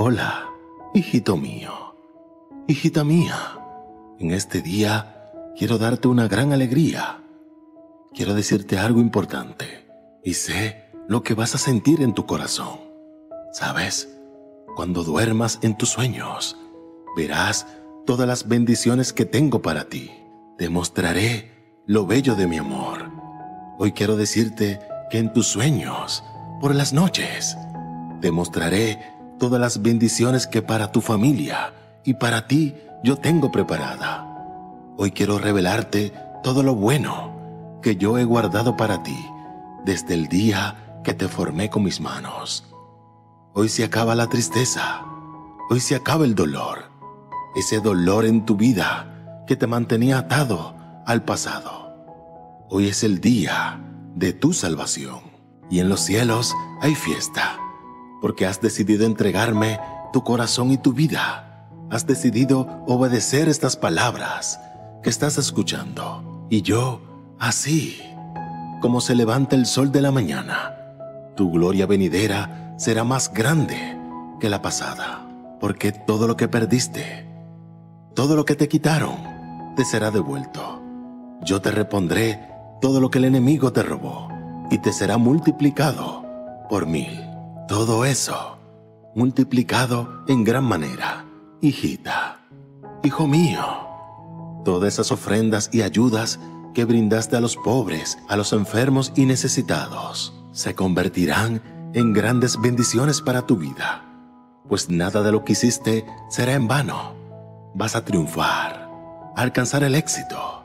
Hola, hijito mío, hijita mía. En este día quiero darte una gran alegría. Quiero decirte algo importante y sé lo que vas a sentir en tu corazón. ¿Sabes? Cuando duermas en tus sueños, verás todas las bendiciones que tengo para ti. Te mostraré lo bello de mi amor. Hoy quiero decirte que en tus sueños, por las noches, te mostraré todas las bendiciones que para tu familia y para ti yo tengo preparada. Hoy quiero revelarte todo lo bueno que yo he guardado para ti desde el día que te formé con mis manos. Hoy se acaba la tristeza, hoy se acaba el dolor, ese dolor en tu vida que te mantenía atado al pasado. Hoy es el día de tu salvación y en los cielos hay fiesta, porque has decidido entregarme tu corazón y tu vida. Has decidido obedecer estas palabras que estás escuchando. Y yo, así como se levanta el sol de la mañana, tu gloria venidera será más grande que la pasada, porque todo lo que perdiste, todo lo que te quitaron, te será devuelto. Yo te repondré todo lo que el enemigo te robó y te será multiplicado por 1000. Todo eso multiplicado en gran manera, hijita, hijo mío. Todas esas ofrendas y ayudas que brindaste a los pobres, a los enfermos y necesitados, se convertirán en grandes bendiciones para tu vida, pues nada de lo que hiciste será en vano. Vas a triunfar, a alcanzar el éxito.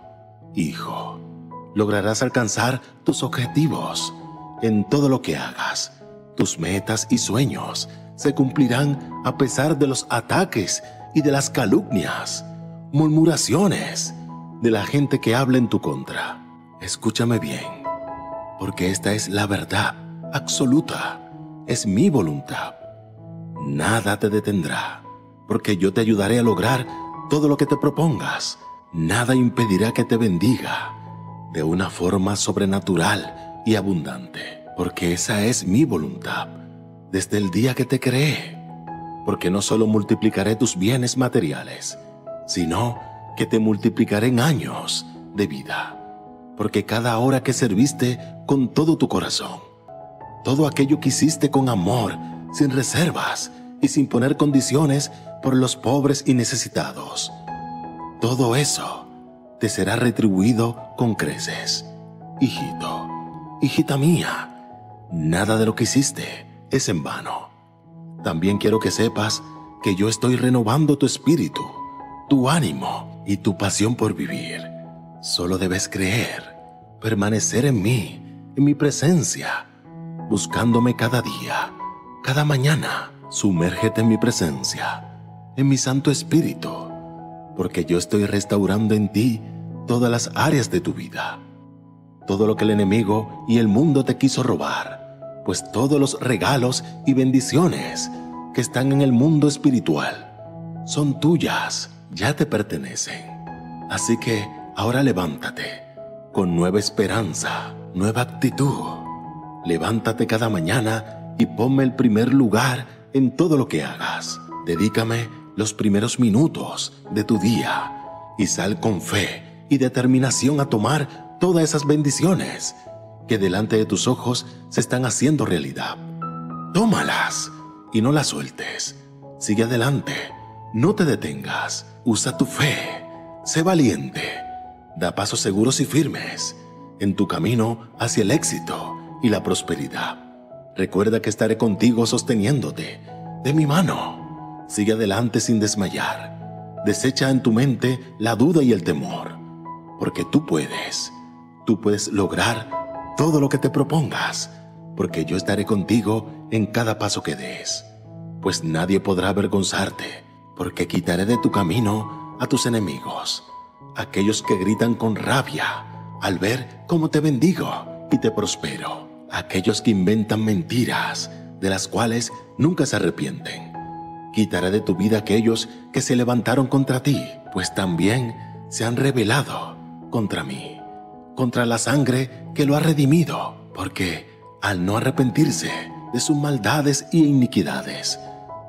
Hijo, lograrás alcanzar tus objetivos en todo lo que hagas. Tus metas y sueños se cumplirán a pesar de los ataques y de las calumnias, murmuraciones de la gente que habla en tu contra. Escúchame bien, porque esta es la verdad absoluta, es mi voluntad. Nada te detendrá, porque yo te ayudaré a lograr todo lo que te propongas. Nada impedirá que te bendiga de una forma sobrenatural y abundante, porque esa es mi voluntad desde el día que te creé. Porque no solo multiplicaré tus bienes materiales, sino que te multiplicaré en años de vida. Porque cada hora que serviste con todo tu corazón, todo aquello que hiciste con amor, sin reservas y sin poner condiciones por los pobres y necesitados, todo eso te será retribuido con creces. Hijito, hijita mía, nada de lo que hiciste es en vano. También quiero que sepas que yo estoy renovando tu espíritu, tu ánimo y tu pasión por vivir. Solo debes creer, permanecer en mí, en mi presencia, buscándome cada día, cada mañana. Sumérgete en mi presencia, en mi Santo Espíritu, porque yo estoy restaurando en ti todas las áreas de tu vida. Todo lo que el enemigo y el mundo te quiso robar, pues todos los regalos y bendiciones que están en el mundo espiritual son tuyas, ya te pertenecen. Así que ahora levántate con nueva esperanza, nueva actitud. Levántate cada mañana y ponme el primer lugar en todo lo que hagas. Dedícame los primeros minutos de tu día y sal con fe y determinación a tomar todas esas bendiciones que delante de tus ojos se están haciendo realidad. Tómalas y no las sueltes. Sigue adelante, no te detengas. Usa tu fe, sé valiente. Da pasos seguros y firmes en tu camino hacia el éxito y la prosperidad. Recuerda que estaré contigo sosteniéndote de mi mano. Sigue adelante sin desmayar. Desecha en tu mente la duda y el temor, porque tú puedes lograr todo lo que te propongas, porque yo estaré contigo en cada paso que des. Pues nadie podrá avergonzarte, porque quitaré de tu camino a tus enemigos, aquellos que gritan con rabia al ver cómo te bendigo y te prospero, aquellos que inventan mentiras de las cuales nunca se arrepienten. Quitaré de tu vida aquellos que se levantaron contra ti, pues también se han rebelado contra mí, contra la sangre que lo ha redimido, porque al no arrepentirse de sus maldades y iniquidades,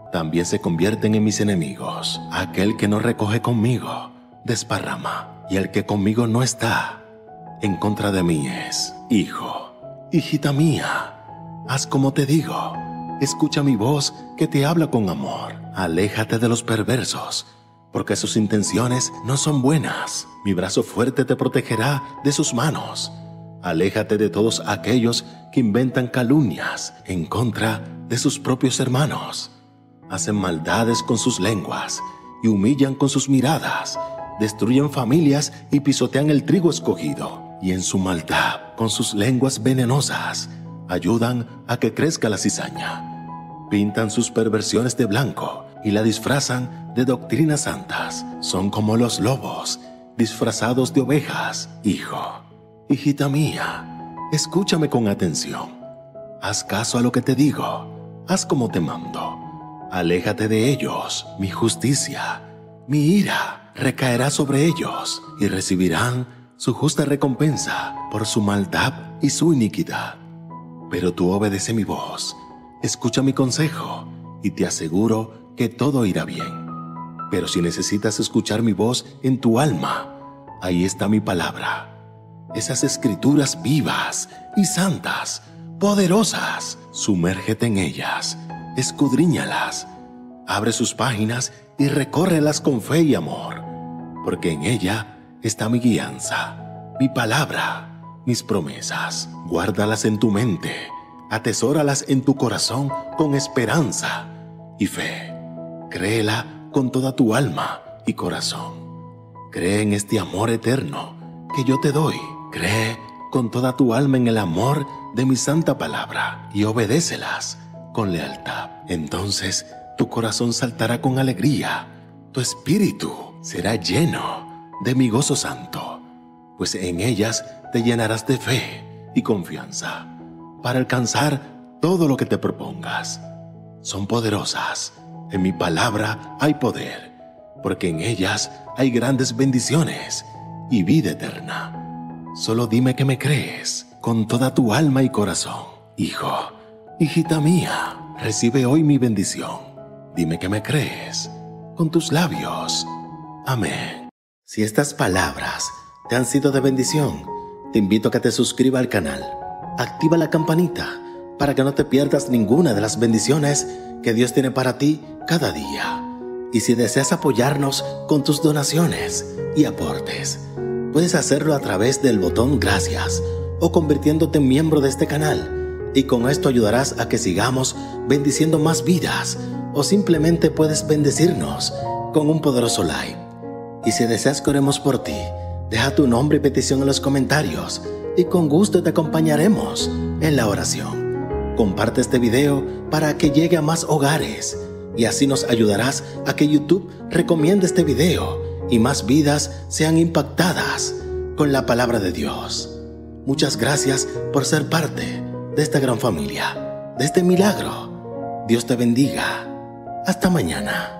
también se convierten en mis enemigos. Aquel que no recoge conmigo, desparrama, y el que conmigo no está, en contra de mí es. Hijo, hijita mía, haz como te digo. Escucha mi voz que te habla con amor. Aléjate de los perversos, porque sus intenciones no son buenas. Mi brazo fuerte te protegerá de sus manos. Aléjate de todos aquellos que inventan calumnias en contra de sus propios hermanos. Hacen maldades con sus lenguas y humillan con sus miradas. Destruyen familias y pisotean el trigo escogido. Y en su maldad, con sus lenguas venenosas, ayudan a que crezca la cizaña. Pintan sus perversiones de blanco y la disfrazan de doctrinas santas. Son como los lobos, disfrazados de ovejas. Hijo, hijita mía, escúchame con atención. Haz caso a lo que te digo. Haz como te mando. Aléjate de ellos. Mi justicia, mi ira, recaerá sobre ellos y recibirán su justa recompensa por su maldad y su iniquidad. Pero tú obedece mi voz, escucha mi consejo y te aseguro que todo irá bien. Pero si necesitas escuchar mi voz en tu alma, ahí está mi palabra. Esas escrituras vivas y santas, poderosas, sumérgete en ellas, escudriñalas, abre sus páginas y recórrelas con fe y amor, porque en ella está mi guianza, mi palabra, mis promesas. Guárdalas en tu mente, atesóralas en tu corazón con esperanza y fe. Créela con toda tu alma y corazón. Cree en este amor eterno que yo te doy. Cree con toda tu alma en el amor de mi santa palabra y obedécelas con lealtad. Entonces tu corazón saltará con alegría, tu espíritu será lleno de mi gozo santo, pues en ellas te llenarás de fe y confianza para alcanzar todo lo que te propongas. Son poderosas. En mi palabra hay poder, porque en ellas hay grandes bendiciones y vida eterna. Solo dime que me crees con toda tu alma y corazón. Hijo, hijita mía, recibe hoy mi bendición. Dime que me crees con tus labios. Amén. Si estas palabras te han sido de bendición, te invito a que te suscribas al canal. Activa la campanita para que no te pierdas ninguna de las bendiciones que Dios tiene para ti cada día. Y si deseas apoyarnos con tus donaciones y aportes, puedes hacerlo a través del botón Gracias o convirtiéndote en miembro de este canal. Y con esto ayudarás a que sigamos bendiciendo más vidas, o simplemente puedes bendecirnos con un poderoso like. Y si deseas que oremos por ti, deja tu nombre y petición en los comentarios y con gusto te acompañaremos en la oración. Comparte este video para que llegue a más hogares y así nos ayudarás a que YouTube recomiende este video y más vidas sean impactadas con la palabra de Dios. Muchas gracias por ser parte de esta gran familia, de este milagro. Dios te bendiga. Hasta mañana.